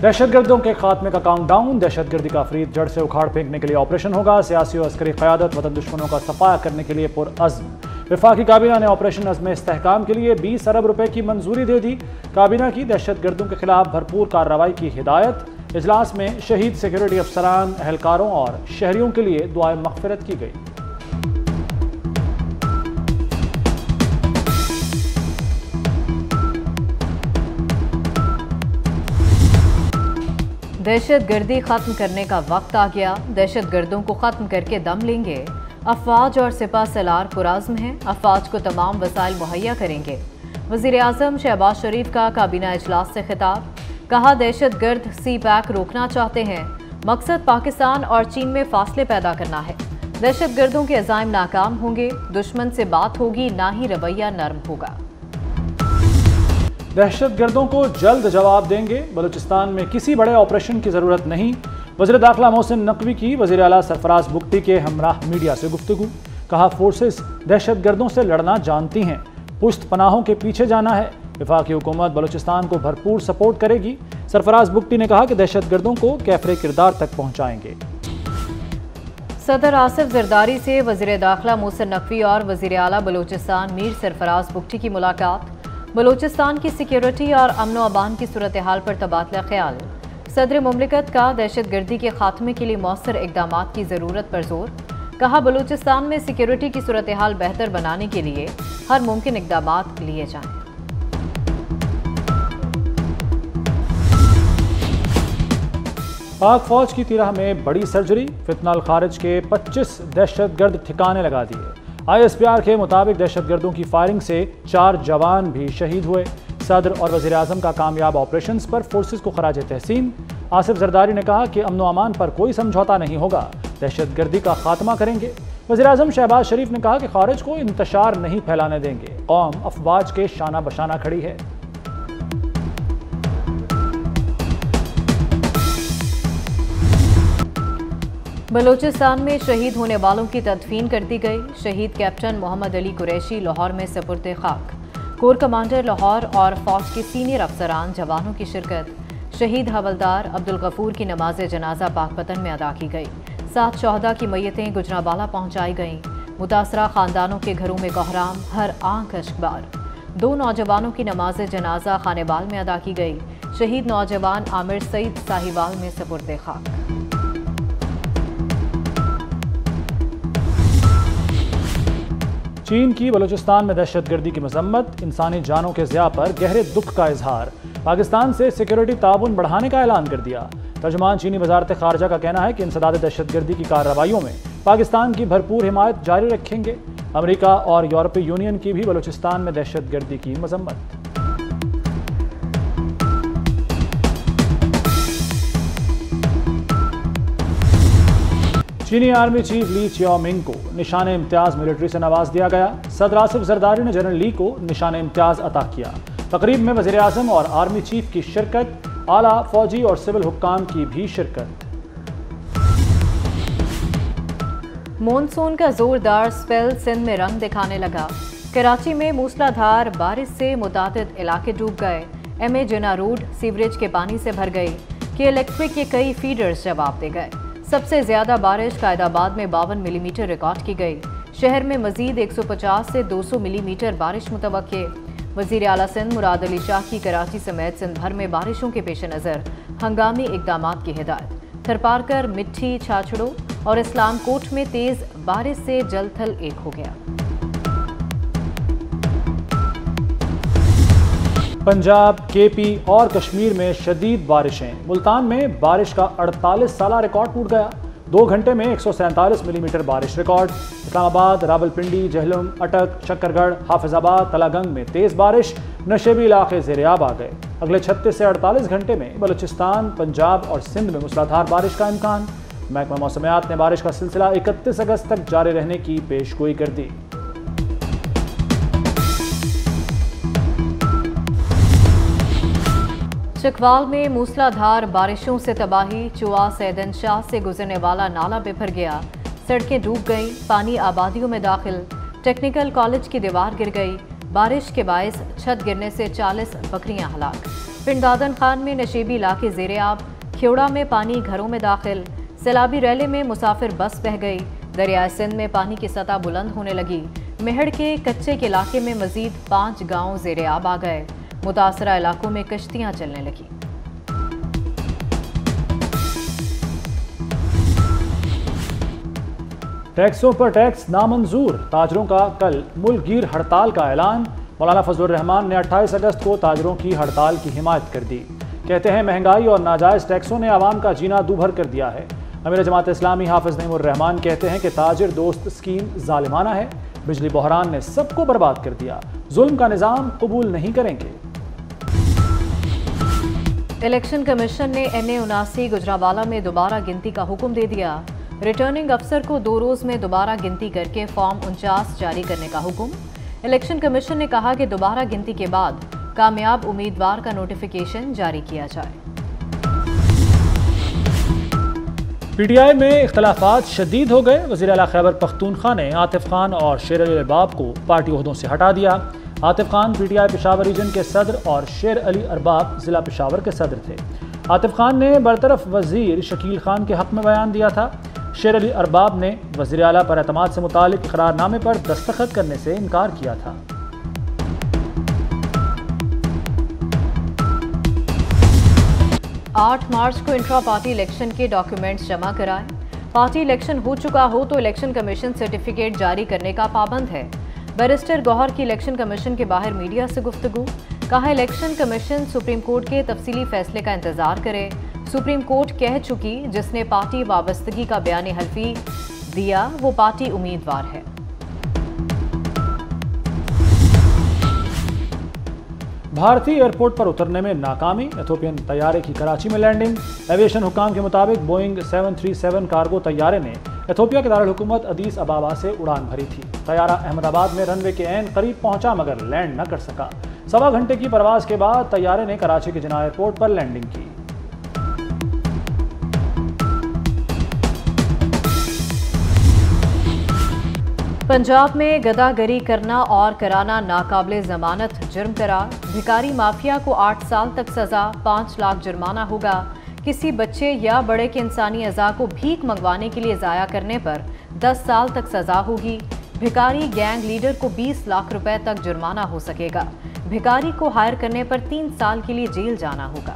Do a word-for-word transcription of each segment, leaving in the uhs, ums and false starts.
दहशतगर्दों के खात्मे का काउंटडाउन, दहशतगर्दी का फरीद जड़ से उखाड़ फेंकने के लिए ऑपरेशन होगा। सियासी और अस्करी क़यादत वतन दुश्मनों का सफाया करने के लिए पुरअज़्म। वफाकी काबीना ने ऑपरेशन अज़्म इस्तेहकाम के लिए बीस अरब रुपए की मंजूरी दे दी। काबीना की दहशतगर्दों के खिलाफ भरपूर कार्रवाई की हिदायत। इजलास में शहीद सिक्योरिटी अफसरान, एहलकारों और शहरियों के लिए दुआए मग़फ़िरत की गई। दहशत गर्दी खत्म करने का वक्त आ गया। दहशत गर्दों को खत्म करके दम लेंगे। अफवाज और सिपा सलार पुराज़्म हैं, अफवाज को तमाम वसाइल मुहैया करेंगे। वज़ीर आज़म शहबाज शरीफ का काबीना इजलास से खिताब, कहा दहशत गर्द सी पैक रोकना चाहते हैं, मकसद पाकिस्तान और चीन में फासले पैदा करना है। दहशत गर्दों के अज़ाइम नाकाम होंगे, दुश्मन से बात होगी, ना ही रवैया नरम होगा। दहशत गर्दों को जल्द जवाब देंगे, बलूचिस्तान में किसी बड़े ऑपरेशन की ज़रूरत नहीं। वज़ीर दाखिला मोहसिन नकवी की वज़ीर आला सरफराज बुगटी के हमराह मीडिया से गुफ्तगू, कहा फोर्सेस दहशत गर्दों से लड़ना जानती हैं, पुश्त पनाहों के पीछे जाना है। वफाकी हुकूमत बलूचिस्तान को भरपूर सपोर्ट करेगी। सरफराज बुगटी ने कहा कि दहशत गर्दों को कैफरे किरदार तक पहुँचाएंगे। सदर आसिफ जरदारी से वज़ीर दाखिला मोहसिन नकवी और वज़ीर आला बलूचिस्तान मीर सरफराज बुगटी की मुलाकात। बलूचिस्तान की सिक्योरिटी और अमन व अमान की सूरत हाल पर तबादला ख्याल। सदर मुमलिकत का दहशत गर्दी के खात्मे के लिए मौसर इकदाम की ज़रूरत पर जोर, कहा बलूचिस्तान में सिक्योरिटी की सूरत हाल बेहतर बनाने के लिए हर मुमकिन इकदाम लिए जाएं। पाक फौज की तिराह में बड़ी सर्जरी, फितनाल खारिज के पच्चीस दहशत गर्द ठिकाने लगा दिए। आई एस पी आर के मुताबिक दहशत गर्दों की फायरिंग से चार जवान भी शहीद हुए। सदर और वज़ीर आज़म का कामयाब ऑपरेशन पर फोर्सेस को खराज तहसीन। आसिफ जरदारी ने कहा कि अमन व अमान पर कोई समझौता नहीं होगा, दहशत गर्दी का खात्मा करेंगे। वज़ीर आज़म शहबाज शरीफ ने कहा कि खारिज को इंतशार नहीं फैलाने देंगे, कौम अफवाज के शाना बशाना खड़ी है। बलूचिस्तान में शहीद होने वालों की तदफीन कर दी गई। शहीद कैप्टन मोहम्मद अली कुरैशी लाहौर में सपुर्द खाक। कोर कमांडर लाहौर और फौज के सीनियर अफसरान जवानों की शिरकत। शहीद हवलदार अब्दुल गफूर की नमाज जनाजा पाकपतन में अदा की गई। सात शहदा की मैयतें गुजरांवाला पहुंचाई गईं। मुतासरा खानदानों के घरों में कोहराम, हर आंख अश्कबार। दो नौजवानों की नमाज जनाजा खानेबाल में अदा की गई। शहीद नौजवान आमिर सईद साहिवाल में सपुर्द खाक। चीन की बलूचिस्तान में दहशतगर्दी की मजम्मत, इंसानी जानों के ज़िया पर गहरे दुख का इजहार। पाकिस्तान से सिक्योरिटी ताउन बढ़ाने का ऐलान कर दिया। तर्जुमान चीनी वजारत खारजा का कहना है कि इंसदाद दहशतगर्दी की कार्रवाइयों में पाकिस्तान की भरपूर हिमायत जारी रखेंगे। अमेरिका और यूरोपीय यूनियन की भी बलूचिस्तान में दहशतगर्दी की मजम्मत। चीनी आर्मी चीफ ली चियाओमिंग को निशान इम्तियाज मिलिट्री से नवाज दिया गया। सदर आसिफ जरदारी ने जनरल ली को निशान इम्तियाज अता किया। तकरीब में वज़ीर आज़म और आर्मी चीफ की शिरकत, आला फौजी और सिविल हुक्काम की भी शिरकत। मॉनसून का जोरदार स्पेल सिंध में रंग दिखाने लगा। कराची में मूसलाधार बारिश से मुतादिद इलाके डूब गए। M A Jinnah road sewerage के पानी से भर गई कि इलेक्ट्रिक के कई फीडर्स जवाब दे गए। सबसे ज्यादा बारिश कायदाबाद में बावन मिलीमीटर रिकॉर्ड की गई। शहर में मजीद एक सौ पचास से दो सौ मिलीमीटर बारिश मुतवक्के। वज़ीर आला सिंध मुराद अली शाह की कराची समेत सिंध भर में बारिशों के पेश नज़र हंगामी इकदाम की हिदायत। थरपारकर, मिट्टी, छाछड़ो और इस्लाम कोट में तेज बारिश से जल थल एक हो गया। पंजाब, के पी और कश्मीर में शदीद बारिशें। मुल्तान में बारिश का अड़तालीस साल रिकॉर्ड टूट गया। दो घंटे में एक सौ सैंतालीस मिलीमीटर बारिश रिकॉर्ड। इस्लामाबाद, रावलपिंडी, जहलम, अटक, शक्करगढ़, हाफिजाबाद, तलागंग में तेज़ बारिश। नशेबी इलाके ज़ेर-ए-आब आ गए। अगले छत्तीस से अड़तालीस घंटे में बलूचिस्तान, पंजाब और सिंध में मूसलाधार बारिश का इम्कान। महकमा मौसमियात ने बारिश का सिलसिला इकतीस अगस्त तक जारी रहने की पेशगोई कर दी। चकवाल में मूसलाधार बारिशों से तबाही। चुआ सैदन शाह से गुजरने वाला नाला बिफर गया। सड़कें डूब गईं। पानी आबादियों में दाखिल। टेक्निकल कॉलेज की दीवार गिर गई। बारिश के बायस छत गिरने से चालीस बकरियां हलाक। पिंडादन खान में नशेबी इलाके ज़ेरे आब, खेवड़ा में पानी घरों में दाखिल, सैलाबी रैले में मुसाफिर बस बह गई, दरियाए सिंध में पानी की सतह बुलंद होने लगी, मेहड़ के कच्चे के इलाके में मजीद पाँच गाँव ज़ेरे आब आ गए, मुतासरा इलाकों में कश्तियाँ चलने लगी। टैक्सों पर टैक्स नामंजूर, ताजरों का कल मुल्कगीर हड़ताल का ऐलान। मौलाना फजलुर रहमान ने अट्ठाईस अगस्त को ताजरों की हड़ताल की हिमायत कर दी। कहते हैं महंगाई और नाजायज़ टैक्सों ने आवाम का जीना दूभर कर दिया है। अमीर जमात इस्लामी हाफिज नईमुर रहमान कहते हैं कि ताजिर दोस्त स्कीम जालिमाना है, बिजली बहरान ने सबको बर्बाद कर दिया, जुल्म का निज़ाम कबूल नहीं करेंगे। इलेक्शन कमीशन ने एम ए उनासी गुजरावाला में दोबारा गिनती का हुक्म दे दिया। रिटर्निंग अफसर को दो रोज में दोबारा गिनती करके फॉर्म उनचास जारी करने का हुक्म। इलेक्शन कमीशन ने कहा कि दोबारा गिनती के बाद कामयाब उम्मीदवार का नोटिफिकेशन जारी किया जाए। पीटीआई में इख्तलाफात शदीद हो गए। वज़ीर आला खैबर पख्तूनख्वा ने आतिफ खान और शेर अली अरबाब को पार्टी ओहदों से हटा दिया। आतिफ खान पीटीआई पेशावर रीजन के सदर और शेर अली अरबाब जिला पेशावर के सदर थे। आतिफ खान ने बरतरफ वजीर शकील खान के हक में बयान दिया था। शेर अली अरबाब ने वज़ीर आला पर एतमाद से मुतालिक इक़रारनामे पर दस्तखत करने से इनकार किया था। आठ मार्च को इंट्रा पार्टी इलेक्शन के डॉक्यूमेंट्स जमा कराएं। पार्टी इलेक्शन हो चुका हो तो इलेक्शन कमीशन सर्टिफिकेट जारी करने का पाबंद है। बैरिस्टर गौहर की इलेक्शन कमीशन के बाहर मीडिया से गुफ्तगू। कहा इलेक्शन कमीशन सुप्रीम कोर्ट के तफसीली फैसले का इंतजार करे। सुप्रीम कोर्ट कह चुकी जिसने पार्टी वाबस्तगी का बयान हल्फी दिया वो पार्टी उम्मीदवार है। भारतीय एयरपोर्ट पर उतरने में नाकामी। एथोपियन तैयारे की कराची में लैंडिंग। एविएशन हुकाम के मुताबिक Boeing seven three seven cargo तैयारे ने एथोपिया के दारुल हुकूमत अदीस अबाबा से उड़ान भरी थी। तैयारा अहमदाबाद में रनवे के ऐन करीब पहुंचा मगर लैंड न कर सका। सवा घंटे की परवाज के बाद तैयारे ने कराची के जिना एयरपोर्ट पर लैंडिंग की। पंजाब में गदागरी करना और कराना नाकाबिले जमानत जुर्म करार। भिखारी माफिया को आठ साल तक सजा, पाँच लाख जुर्माना होगा। किसी बच्चे या बड़े के इंसानी अज़ा को भीख मंगवाने के लिए ज़ाया करने पर दस साल तक सजा होगी। भिखारी गैंग लीडर को बीस लाख रुपए तक जुर्माना हो सकेगा। भिखारी को हायर करने पर तीन साल के लिए जेल जाना होगा।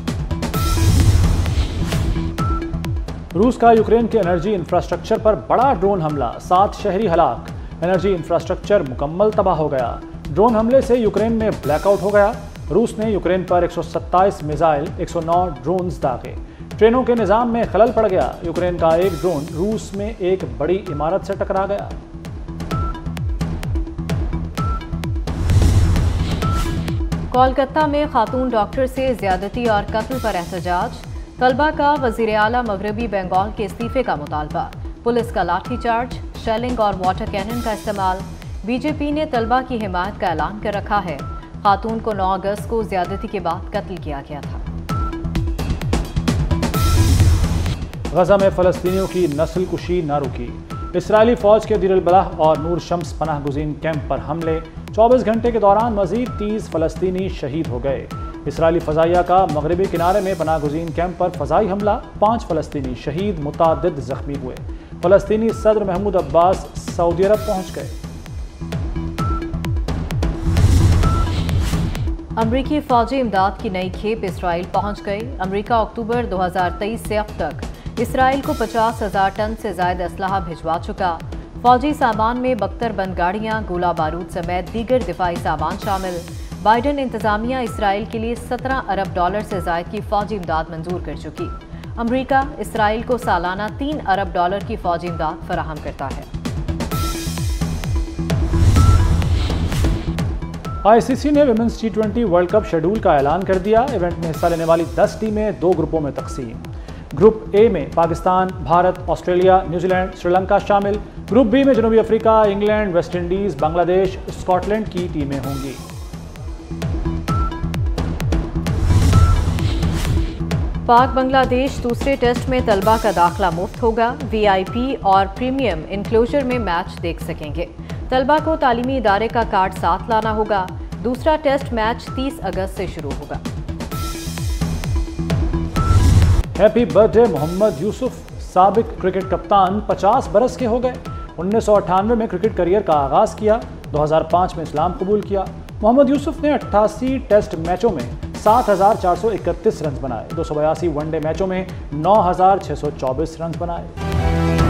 रूस का यूक्रेन के एनर्जी इंफ्रास्ट्रक्चर पर बड़ा ड्रोन हमला, सात शहरी हलाक। एनर्जी इंफ्रास्ट्रक्चर मुकम्मल तबाह हो गया। ड्रोन हमले से यूक्रेन में ब्लैकआउट हो गया। रूस ने यूक्रेन पर एक सौ सत्ताईस मिसाइल, एक सौ नौ ड्रोन्स दागे। ट्रेनों के निज़ाम में खलल पड़ गया। यूक्रेन का एक ड्रोन रूस में एक बड़ी इमारत से टकरा गया। कोलकाता में खातून डॉक्टर से ज्यादती और कत्ल पर एहतजाज। तलबा का वजीर आला मगरबी बंगाल के इस्तीफे का मुतालबा। पुलिस का लाठीचार्ज, शेलिंग और वाटर कैनन का इस्तेमाल। बीजेपी ने तलबा की हिमायत का ऐलान कर रखा है। खातून को नौ अगस्त को ज्यादती के बाद कत्ल किया गया था। गजा में फलस्तीनियों की नस्ल कुशी न रुकी। इसराइली फौज के दीर बलाह और नूर शम्स पनाह गुज़ीन कैंप पर हमले। चौबीस घंटे के दौरान मजीद तीस फलस्तीनी शहीद हो गए। इसराइली फ़ज़ाइया का मगरबी किनारे में पनाह गुज़ीन कैंप पर फ़ज़ाई हमला, पाँच फ़लस्तीनी शहीद, मुतादिद ज़ख्मी हुए। फ़लस्तीनी सदर महमूद अब्बास सऊदी अरब पहुँच गए। अमरीकी फ़ौजी इमदाद की नई खेप इसराइल पहुँच गई। अमरीका अक्टूबर दो हज़ार तेईस से अब तक इसराइल को पचास हज़ार टन से ज़ायद असलहा भिजवा चुका। फ़ौजी सामान में बख्तर बंद गाड़ियाँ, गोला बारूद समेत दीगर दिफाई सामान शामिल। बाइडन इंतजामिया इसराइल के लिए सत्रह अरब डॉलर से ज़ायद की फ़ौजी इमदाद मंजूर कर चुकी। अमरीका इसराइल को सालाना तीन अरब डॉलर की फ़ौजी इमदाद फराहम करता है। आईसीसी ने women's T twenty world cup schedule का ऐलान कर दिया। इवेंट में हिस्सा लेने वाली दस टीमें दो ग्रुपों में तकसीम। ग्रुप ए में पाकिस्तान, भारत, ऑस्ट्रेलिया, न्यूजीलैंड, श्रीलंका शामिल। ग्रुप बी में जनूबी Africa, England, West Indies, Bangladesh, Scotland की टीमें होंगी। पाक बांग्लादेश दूसरे टेस्ट में तलबा का दाखिला मुफ्त होगा। वीआईपी और प्रीमियम इंक्लोजर में मैच देख सकेंगे। तलबा को तालीमी इदारे का कार्ड साथ लाना होगा। दूसरा टेस्ट मैच तीस अगस्त से शुरू होगा। हैप्पी बर्थडे मोहम्मद यूसुफ, साबिक क्रिकेट कप्तान पचास बरस के हो गए। उन्नीस सौ अट्ठानवे में क्रिकेट करियर का आगाज किया। दो हज़ार पाँच में इस्लाम कबूल किया। मोहम्मद यूसुफ ने अट्ठासी टेस्ट मैचों में सात हज़ार चार सौ इकतीस रन बनाए। दो सौ बयासी वनडे मैचों में नौ हज़ार छह सौ चौबीस रन बनाए।